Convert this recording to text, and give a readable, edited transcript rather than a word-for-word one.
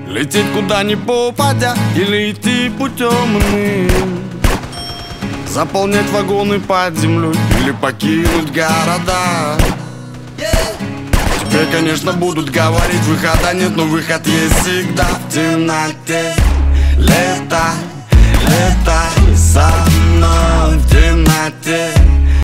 Лететь куда ни попадя или идти путем иным, заполнять вагоны под землей или покинуть города. Тебе, конечно, будут говорить, выхода нет, но выход есть всегда. В темноте летай, летай со мной в темноте.